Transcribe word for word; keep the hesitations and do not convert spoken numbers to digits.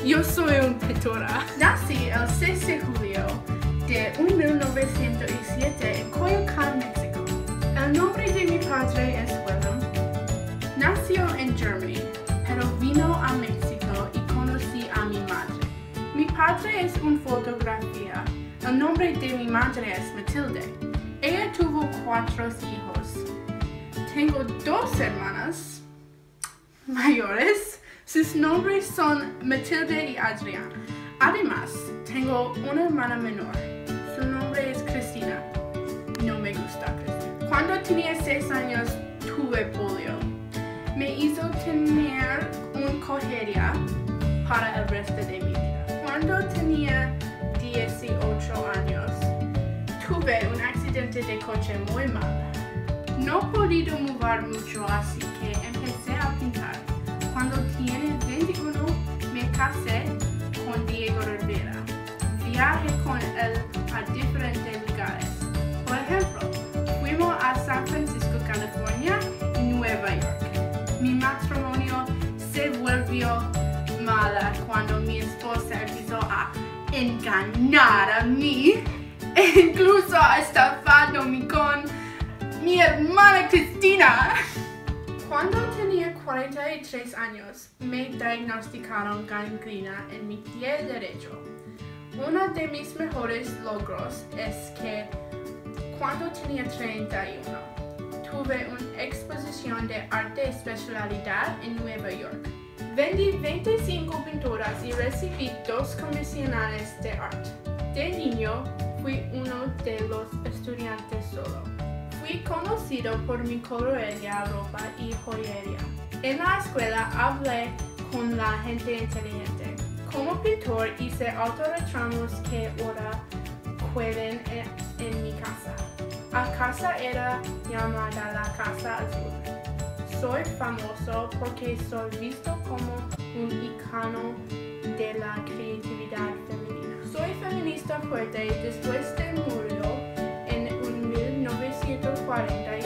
Yo soy una pintora. Nací el seis de julio de mil novecientos siete en Coyoacán, México. El nombre de mi padre es William. Nació en Germany, pero vino a México y conocí a mi madre. Mi padre es una fotografía. El nombre de mi madre es Matilde. Ella tuvo cuatro hijos. Tengo dos hermanas mayores. Sus nombres son Matilde y Adriana. Además, tengo una hermana menor. Su nombre es Cristina. No me gusta Cristina. Cuando tenía seis años, tuve polio. Me hizo tener una cojería para el resto de mi vida. Cuando tenía dieciocho años, tuve un accidente de coche muy mal. No he podido mover mucho, así que empecé a pintar. Cuando tenía veintiuno, me casé con Diego Rivera. Viajé con él a diferentes lugares. Por ejemplo, fuimos a San Francisco, California y Nueva York. Mi matrimonio se volvió mala cuando mi esposa empezó a engañar a mí e incluso estafándome con mi hermana Cristina. Cuando tenía cuarenta y tres años, me diagnosticaron gangrena en mi pie derecho. Uno de mis mejores logros es que cuando tenía treinta y uno, tuve una exposición de arte especialidad en Nueva York. Vendí veinticinco pinturas y recibí dos comisiones de arte. De niño, fui uno de los estudiantes solo. Fui conocido por mi colorería, ropa y joyería. En la escuela hablé con la gente inteligente. Como pintor hice autorretratos que ahora cuelgan en, en mi casa. La casa era llamada la Casa Azul. Soy famoso porque soy visto como un icono de la creatividad femenina. Soy feminista fuerte después de murió en mil novecientos cuarenta y